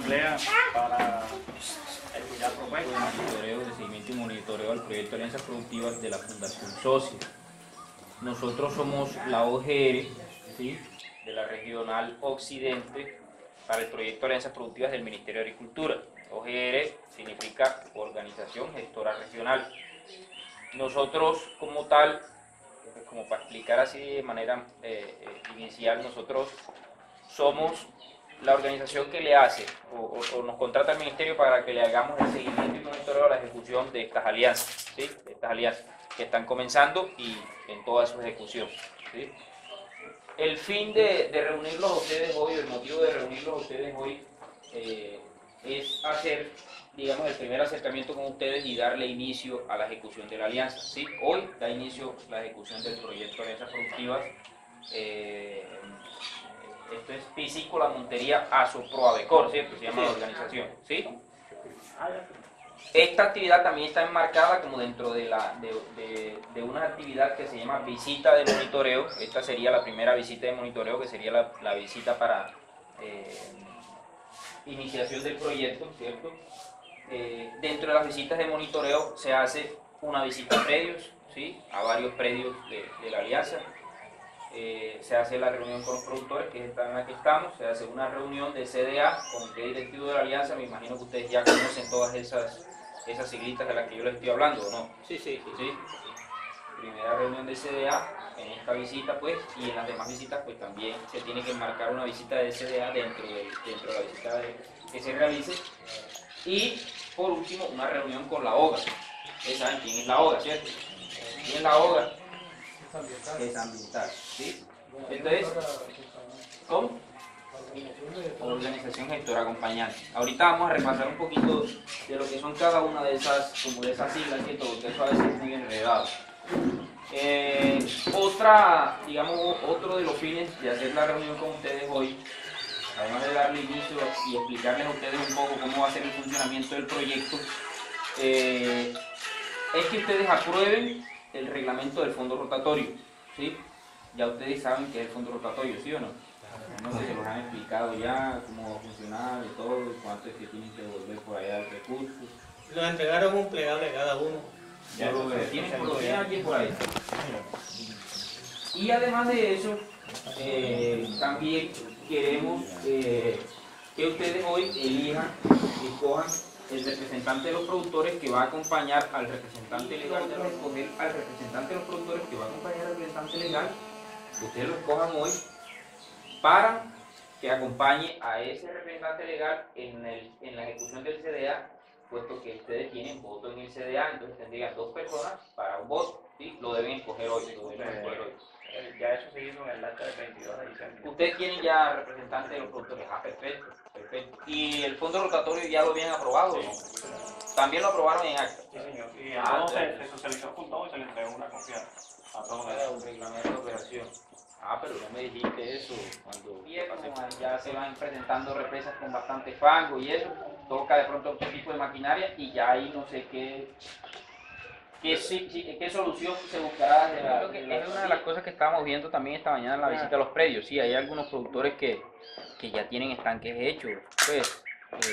emplea para estudiar propuestas. Monitoreo de seguimiento y monitoreo al proyecto de Alianzas Productivas de la Fundación Socia. Nosotros somos la OGR, ¿sí?, de la Regional Occidente para el proyecto de Alianzas Productivas del Ministerio de Agricultura. OGR significa Organización Gestora Regional. Nosotros como tal, como para explicar así de manera inicial, nosotros somos la organización que le hace o nos contrata el ministerio para que le hagamos el seguimiento y monitoreo a la ejecución de estas alianzas, ¿sí?, de estas alianzas que están comenzando y en toda su ejecución, ¿sí? El fin de reunirlos a ustedes hoy, el motivo de reunirlos a ustedes hoy es hacer, digamos, el primer acercamiento con ustedes y darle inicio a la ejecución de la alianza, ¿sí? Hoy da inicio la ejecución del proyecto de Alianzas Productivas. Esto es Piscícola Montería Asoproavecor, ¿cierto? Se llama la organización, ¿sí? Esta actividad también está enmarcada como dentro de una actividad que se llama visita de monitoreo. Esta sería la primera visita de monitoreo, que sería la visita para iniciación del proyecto, ¿cierto? Dentro de las visitas de monitoreo se hace una visita a predios, ¿sí?, a varios predios de la alianza. Se hace la reunión con los productores, que es en la que estamos. Se hace una reunión de CDA, Comité Directivo de la Alianza. Me imagino que ustedes ya conocen todas esas siglitas de las que yo les estoy hablando, ¿o no? Sí. Primera reunión de CDA en esta visita, pues, y en las demás visitas, pues también se tiene que enmarcar una visita de CDA dentro de la visita que se realice. Y por último, una reunión con la OGA. Ustedes saben quién es la OGA, ¿cierto? ¿Quién es la OGA? Es ambiental, ¿sí? Entonces, ¿cómo? Organización gestora acompañante. Ahorita vamos a repasar un poquito de lo que son cada una de esas siglas, ¿cierto? Porque eso a veces es muy enredado. Otro de los fines de hacer la reunión con ustedes hoy, además de darle inicio y explicarles a ustedes un poco cómo va a ser el funcionamiento del proyecto, es que ustedes aprueben el reglamento del fondo rotatorio, ¿sí? Ya ustedes saben qué es el fondo rotatorio, ¿sí o no? No sé si los han explicado ya, cómo va a funcionar y todo, y cuánto es que tienen que devolver por allá el recurso. Nos entregaron un plegable cada uno. Ya lo tienen aquí por ahí. Y además de eso, también queremos que ustedes hoy escojan el representante de los productores que va a acompañar al representante legal, de escoger al representante de los productores que va a acompañar al representante legal. Ustedes lo escojan hoy para que acompañe a ese representante legal en la ejecución del CDA, puesto que ustedes tienen voto en el CDA, entonces tendrían 2 personas para un voto, ¿sí? Lo deben escoger hoy, Ya eso se hizo en el acta del 22 de diciembre. Ustedes tienen ya representante de los productores. Perfecto. ¿Y el fondo rotatorio ya lo habían aprobado o no? También lo aprobaron en acta. Sí, señor. Y a todos se socializó junto y se le entregó una copia a todos. Un reglamento de operación. Pero ya me dijiste eso. Cuando ya se van presentando represas con bastante fango y eso, toca de pronto otro tipo de maquinaria y ya ahí no sé ¿qué solución se buscará? Es una de las cosas que estábamos viendo también esta mañana en la visita a los predios. Sí, hay algunos productores que ya tienen estanques hechos. Pues,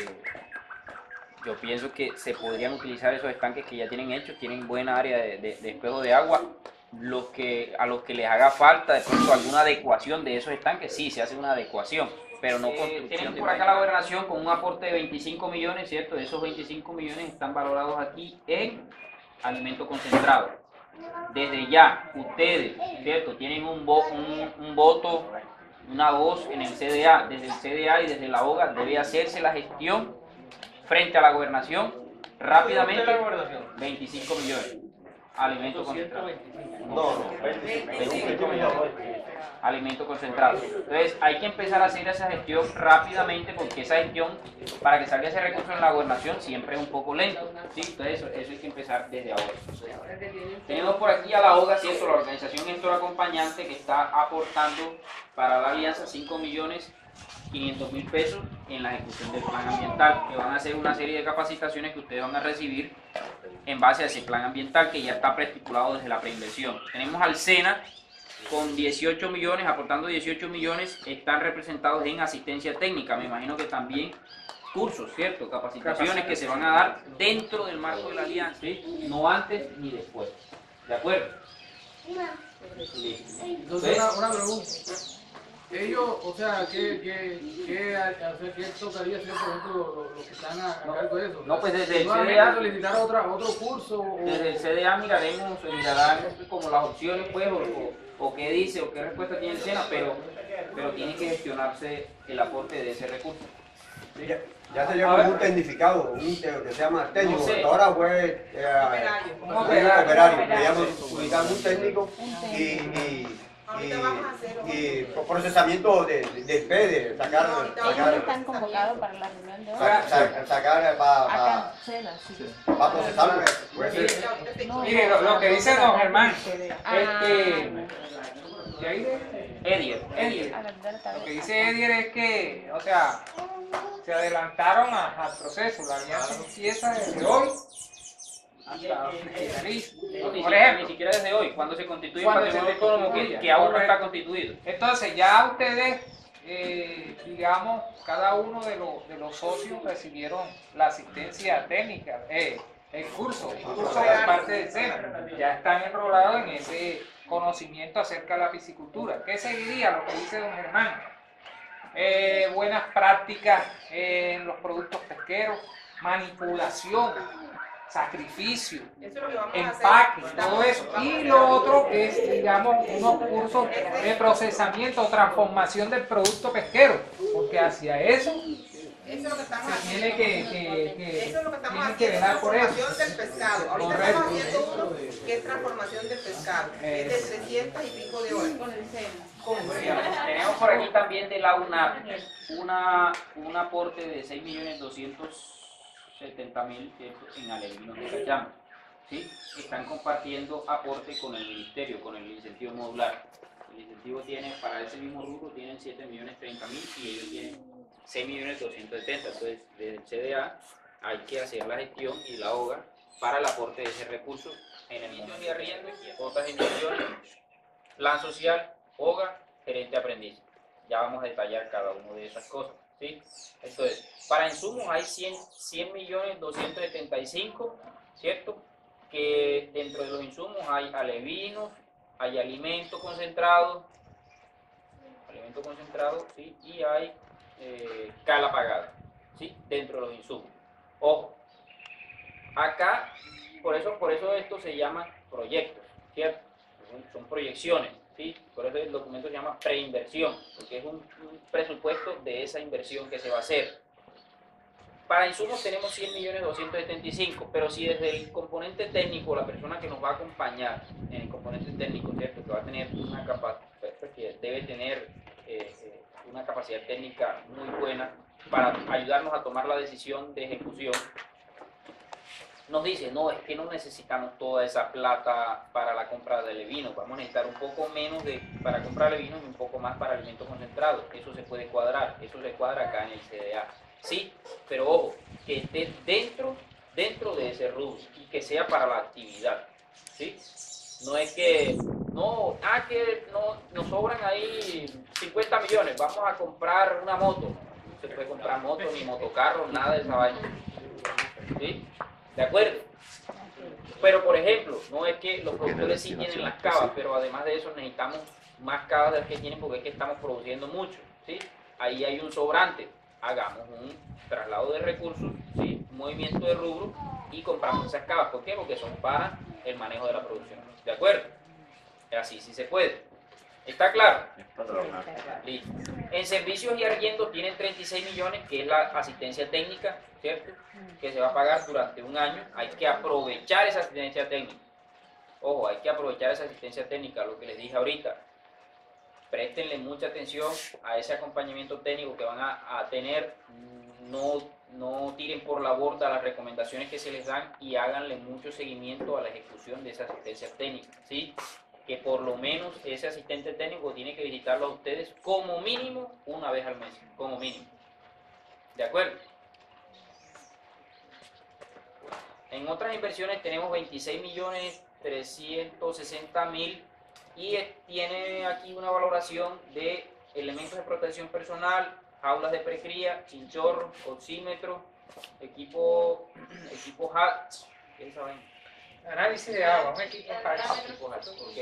yo pienso que se podrían utilizar esos estanques que ya tienen hechos, tienen buena área de espejo de agua. A los que les haga falta de pronto alguna adecuación de esos estanques, sí, se hace una adecuación, pero no construcción. Tienen por acá la gobernación con un aporte de 25 millones, ¿cierto? De esos 25 millones están valorados aquí en alimento concentrado. Desde ya, ustedes, ¿cierto?, tienen un voto, una voz en el CDA. Desde el CDA y desde la OGA debe hacerse la gestión frente a la gobernación rápidamente. 25 millones. Alimento concentrado. No, 25 millones. Alimento concentrado. Entonces hay que empezar a hacer esa gestión rápidamente, porque esa gestión, para que salga ese recurso en la gobernación, siempre es un poco lento, ¿sí? Entonces eso hay que empezar desde ahora. Tenemos por aquí a la OGA, ¿cierto?, la Organización Gestora Acompañante, que está aportando para la alianza 5.500.000 pesos en la ejecución del plan ambiental, que van a hacer una serie de capacitaciones que ustedes van a recibir en base a ese plan ambiental que ya está preestipulado desde la preinversión. Tenemos al SENA con 18 millones, aportando 18 millones, están representados en asistencia técnica. Me imagino que también cursos, ¿cierto? Capacitaciones que se van a dar dentro del marco de la alianza, ¿sí? No antes ni después. ¿De acuerdo? Listo. Entonces, una pregunta. Ellos, o sea, ¿qué tocaría hacer, por ejemplo, los que están a cargo de eso? No, pues desde el ¿Nuevamente CDA, solicitar otro curso? desde el CDA mirarán como las opciones, pues, o qué dice, o qué respuesta tiene el SENA, pero tiene que gestionarse el aporte de ese recurso. ¿Sí? Ya sería como un tecnificado, que se llama técnico, No sé. hasta ahora fue Un operario. Queríamos ubicar un técnico y procesamiento del P, de sacar, Ellos están convocados para la reunión de hoy. sacar Acá en Seda, sí. para procesarlo. Puede ser. No, Mire, lo que dice don Germán Ah, es que... ¿de ahí? Edier. a la verdad, Lo que dice Edier es que, o sea, se adelantaron al proceso. La alianza empieza desde hoy hasta que finalice. No, ni Por siquiera- ejemplo, ni siquiera desde hoy, cuando se constituye el Cuando se patrimonio autónomo constituya, que aún no correcto. está constituido. entonces ya ustedes, digamos, cada uno de los socios recibieron la asistencia técnica, el curso de parte del SENA. Ya están enrolados en ese conocimiento acerca de la piscicultura. ¿Qué seguiría? Lo que dice don Germán. Buenas prácticas en los productos pesqueros, manipulación, sacrificio, empaque, todo eso. Y lo otro es, digamos, unos cursos de procesamiento o transformación del producto pesquero, porque hacia eso Eso es lo que estamos se haciendo. tiene que Eso es lo que estamos tienen que haciendo, velar por eso. transformación del pescado. Ahorita Correcto. estamos haciendo uno que es transformación del pescado, que es de 300 y pico de horas. con el SENA. Tenemos por aquí también de la UNAP un aporte de 6.270.000 en alevinos de cachama. ¿Sí? Están compartiendo aporte con el ministerio, con el incentivo modular. El incentivo tiene, para ese mismo rubro, tienen 7.030.000 y ellos tienen 6.270.000. Entonces, desde el CDA hay que hacer la gestión y la OGA para el aporte de ese recurso en emisión de arriendo y otras emisiones, plan social, OGA, gerente aprendiz. Ya vamos a detallar cada una de esas cosas, ¿sí? Entonces, para insumos hay 100.275.000, ¿cierto? Que dentro de los insumos hay alevinos, hay alimento concentrado, ¿sí? Y hay cala pagada, ¿sí? Dentro de los insumos. Ojo, acá, por eso esto se llama proyectos, ¿cierto? Son proyecciones, ¿sí? Por eso el documento se llama preinversión, porque es un presupuesto de esa inversión que se va a hacer. Para insumos tenemos 100.275.000, pero si desde el componente técnico, la persona que nos va a acompañar en el componente técnico, ¿cierto? Que va a tener una capacidad, que debe tener una capacidad técnica muy buena para ayudarnos a tomar la decisión de ejecución, nos dice, no, es que no necesitamos toda esa plata para la compra de alevinos, vamos a necesitar un poco menos para comprar alevinos y un poco más para alimentos concentrados. Eso se puede cuadrar, eso se cuadra acá en el CDA. Sí, pero ojo, que esté dentro de ese rubro y que sea para la actividad. ¿Sí? No es que, no, nos sobran ahí 50 millones, vamos a comprar una moto. No se puede comprar moto, ni motocarro, nada de esa vaina. ¿Sí? ¿De acuerdo? Pero, por ejemplo, no es que los productores sí tienen las cavas, pero además de eso necesitamos más cavas de las que tienen porque es que estamos produciendo mucho, ¿sí? Ahí hay un sobrante. Hagamos un traslado de recursos, ¿sí? Un movimiento de rubro y compramos esas cavas. ¿Por qué? Porque son para el manejo de la producción. ¿De acuerdo? Así sí se puede. ¿Está claro? Listo. En servicios y arriendos tienen 36 millones, que es la asistencia técnica, ¿cierto? Que se va a pagar durante un año. Hay que aprovechar esa asistencia técnica. Ojo, hay que aprovechar esa asistencia técnica, lo que les dije ahorita. Préstenle mucha atención a ese acompañamiento técnico que van a tener. No tiren por la borda las recomendaciones que se les dan y háganle mucho seguimiento a la ejecución de esa asistencia técnica, ¿sí? Que por lo menos ese asistente técnico tiene que visitarlo a ustedes como mínimo una vez al mes, como mínimo. ¿De acuerdo? En otras inversiones tenemos 26.360.000 y tiene aquí una valoración de elementos de protección personal, jaulas de precría, chinchorro, oxímetro, equipo HAT, ¿qué saben? Análisis de agua, un equipo HAT. Equipo HAT, ok.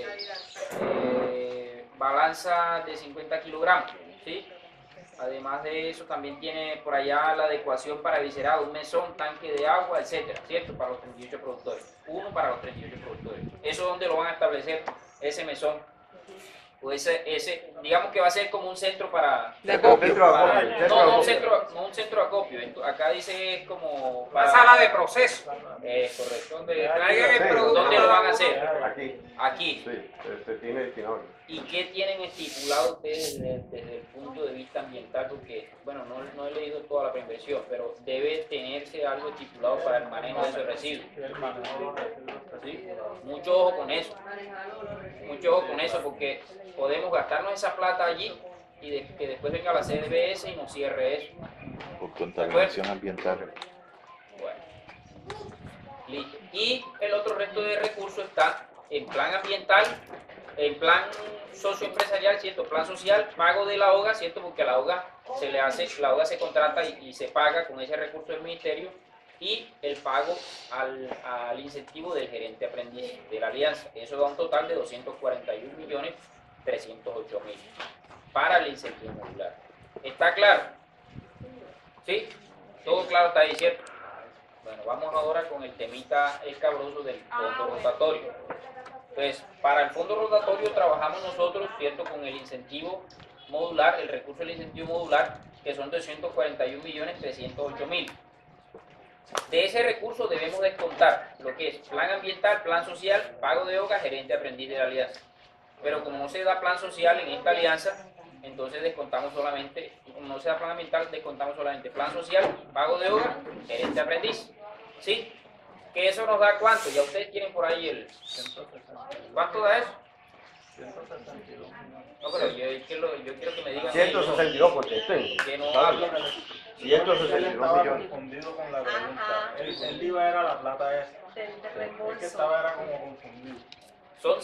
Balanza de 50 kilogramos, ¿sí? Además de eso, también tiene por allá la adecuación para viscerado, un mesón, tanque de agua, etcétera, ¿cierto? Para los 38 productores. Uno para los 38 productores. ¿Eso dónde lo van a establecer? Ese mesón. O ese, digamos que va a ser como un centro para... De acopio. No un centro de acopio. Acá dice es como... Una sala de proceso. Correcto. Donde traigan el producto. ¿Dónde lo van a hacer? Aquí. Aquí. Sí, se tiene destinado. ¿Y qué tienen estipulado ustedes desde el punto de vista ambiental? Porque, bueno, no he leído toda la preinversión, pero debe tenerse algo estipulado para el manejo de esos residuos. ¿Sí? Mucho ojo con eso. Mucho ojo con eso, porque podemos gastarnos esa plata allí y que después venga la CDBS y nos cierre eso. Por contaminación ambiental. Bueno, listo. Y el otro resto de recursos está en plan ambiental, en plan socioempresarial, ¿cierto? Plan social, pago de la OGA, ¿cierto? Porque a la OGA la OGA se contrata y se paga con ese recurso del ministerio, y el pago al incentivo del gerente aprendiz de la alianza. Eso da un total de 241.308.000 para el incentivo modular. ¿Está claro? ¿Sí? Todo claro está ahí, ¿cierto? Bueno, vamos ahora con el temita escabroso del fondo rotatorio. Pues para el fondo rotatorio trabajamos nosotros, ¿cierto? Con el incentivo modular, el recurso del incentivo modular, que son 241.308.000. De ese recurso debemos descontar lo que es plan ambiental, plan social, pago de OGA, gerente aprendiz de la alianza. Pero como no se da plan social en esta alianza, entonces descontamos solamente, como no se da plan ambiental, descontamos solamente plan social, pago de OGA, gerente aprendiz. ¿Sí? Que eso nos da ¿cuánto? Ya ustedes tienen por ahí el... ¿Cuánto da eso? No, pero yo quiero que me digan... 162 porque que no hablan. 162 millones. Confundido con la pregunta. El IVA era la plata esa. De Es que reembolso. estaba como confundido. Son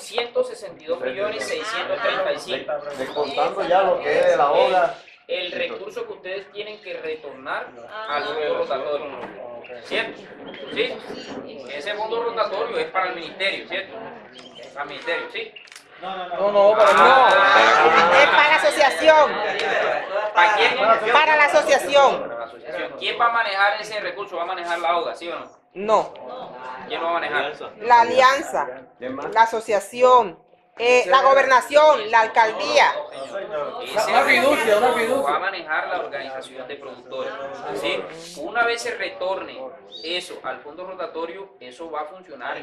162.635.000. Descontando ya lo que es de la OGA. El recurso que ustedes tienen que retornar al fondo rotatorio. ¿Cierto? ¿Sí? Ese fondo rotatorio es para el ministerio, ¿cierto? Para el ministerio, ¿sí? No, es para la asociación. ¿Para quién? Para la asociación. Para la asociación. ¿Quién va a manejar ese recurso? ¿Va a manejar la OGA, sí o no? No, ¿Quién lo va a manejar? la alianza, la asociación, la gobernación, la alcaldía. Una fiducia. Va a manejar la organización de productores. ¿Sí? Una vez se retorne eso al fondo rotatorio, eso va a funcionar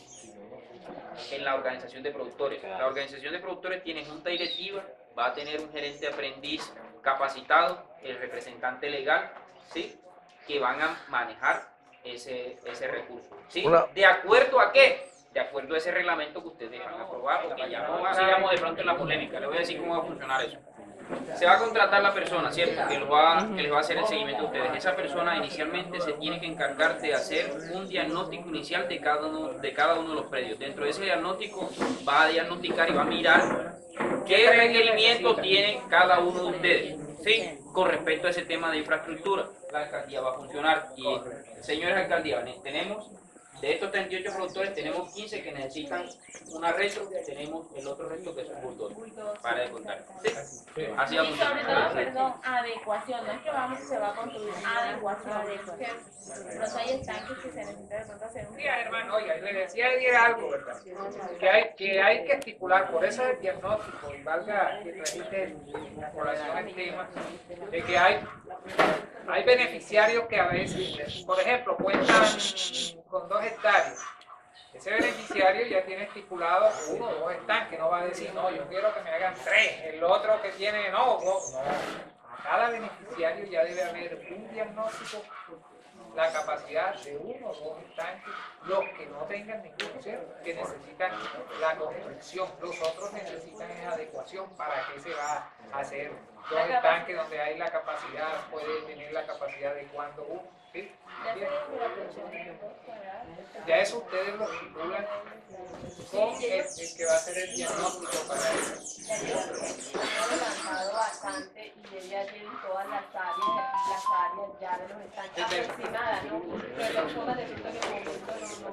en la organización de productores. La organización de productores tiene junta directiva, va a tener un gerente aprendiz capacitado, el representante legal, ¿sí? Que van a manejar ese recurso. ¿Sí? ¿De acuerdo a qué? De acuerdo a ese reglamento que ustedes van a aprobar, porque ya no sigamos de pronto en la polémica. Les voy a decir cómo va a funcionar eso. Se va a contratar la persona, ¿cierto? Que les va a hacer el seguimiento a ustedes. Esa persona inicialmente se tiene que encargar de hacer un diagnóstico inicial de cada uno de los predios. Dentro de ese diagnóstico va a diagnosticar y va a mirar qué requerimientos tienen cada uno de ustedes, ¿sí? Con respecto a ese tema de infraestructura. La alcaldía va a funcionar y, señores alcaldías, tenemos... De estos 38 productores, tenemos 15 que necesitan una retro, tenemos el otro resto que es un bulldozer, para de contar. ¿Sí? Así va a Y sobre funcionar. todo, perdón, adecuación. No es que se va a construir adecuación. Pronto hay estanques que se necesita de pronto hacer un... Sí, hermano, oiga, le decía ayer algo, ¿verdad? Que hay que estipular, por eso el diagnóstico, y valga que trajiste la colación al tema, de que hay beneficiarios que a veces, por ejemplo, cuentan con 2 hectáreas. Ese beneficiario ya tiene estipulado 1 o 2 estanques, no va a decir, no, yo quiero que me hagan 3, el otro que tiene, no. A cada beneficiario ya debe haber un diagnóstico, la capacidad de 1 o 2 estanques, los que no tengan ninguno, ¿cierto? Que necesitan la construcción, los otros necesitan esa adecuación. ¿Para qué se va a hacer 2 estanques donde hay la capacidad, puede tener la capacidad de cuando uno? ¿Sí? Ya eso ustedes lo estipulan con el que va a hacer el diagnóstico para eso. Hemos avanzado bastante y ella tiene todas las áreas ya de los estanques aproximadas, ¿no? Pero las zonas de efecto en el momento como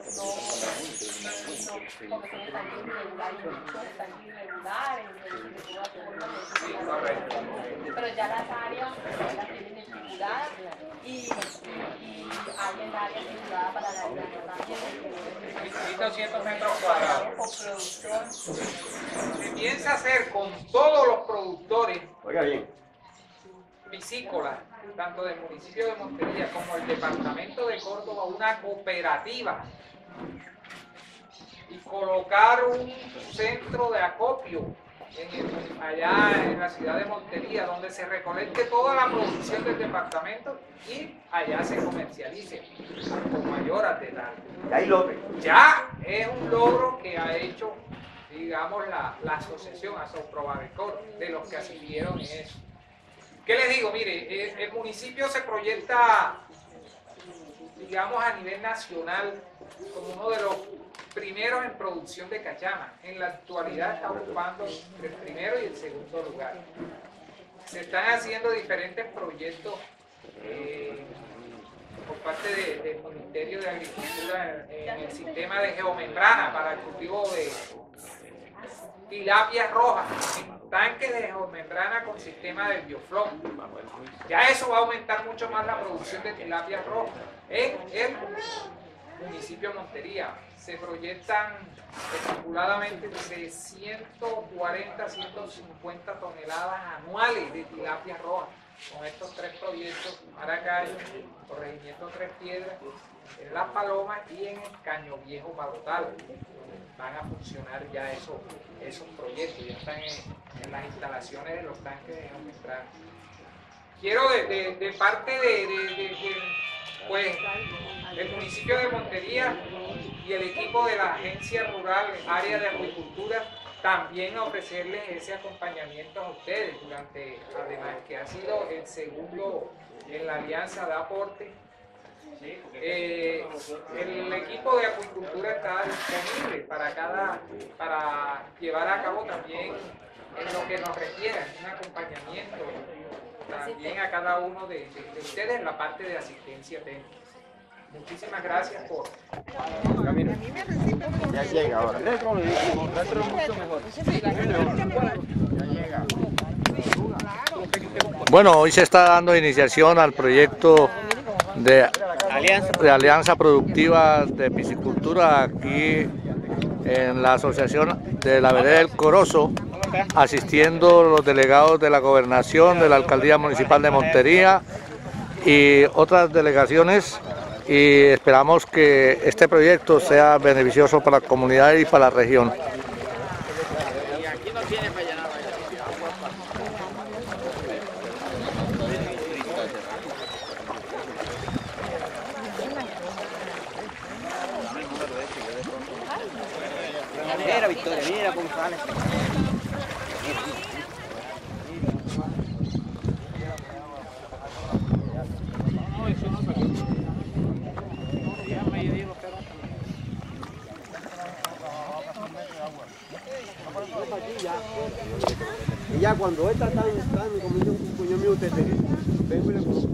son estanques irregulares, muchos estanques irregulares, de todas formas, pero ya las áreas las tienen estipuladas y hay el área estipulada para la también. 1.200 metros cuadrados. Con producción. Se piensa hacer con todos los productores piscícolas, tanto del municipio de Montería como el departamento de Córdoba, una cooperativa y colocar un centro de acopio allá en la ciudad de Montería, donde se recolecte toda la producción del departamento y allá se comercialice con mayor atedad. Ya es un logro que ha hecho, digamos, la asociación Asoprobavecor, de los que asistieron en eso. ¿Qué les digo? Mire, el municipio se proyecta, digamos, a nivel nacional como uno de los primeros en producción de cachama. En la actualidad está ocupando el primero y el segundo lugar. Se están haciendo diferentes proyectos por parte del Ministerio de Agricultura en el sistema de geomembrana para el cultivo de tilapias rojas, en tanques de geomembrana con sistema de biofloc. Ya eso va a aumentar mucho más la producción de tilapias rojas en el municipio de Montería. Se proyectan estipuladamente entre 140 150 toneladas anuales de tilapias rojas con estos tres proyectos: Maracayo, Corregimiento Tres Piedras, en Las Palomas y en el Caño Viejo Magotal. Van a funcionar ya esos proyectos, ya están en las instalaciones de los tanques de geomembrana. Quiero de parte pues, el municipio de Montería y el equipo de la agencia rural, área de acuicultura, también ofrecerles ese acompañamiento a ustedes durante, además que ha sido el segundo en la alianza de aporte. El equipo de acuicultura está disponible para llevar a cabo también en lo que nos requieran, un acompañamiento también a cada uno de ustedes en la parte de asistencia técnica. Muchísimas gracias por... Ya llega ahora. Dentro es mucho mejor. Ya llega. Bueno, hoy se está dando iniciación al proyecto de Alianza Productiva de Piscicultura aquí en la Asociación de la Vereda del Corozo, asistiendo los delegados de la Gobernación, de la Alcaldía Municipal de Montería y otras delegaciones, y esperamos que este proyecto sea beneficioso para la comunidad y para la región. Mira, Victoria, mira cómo sale. Y ya cuando él está tan como dice un puño mío, usted vengo y le pongo.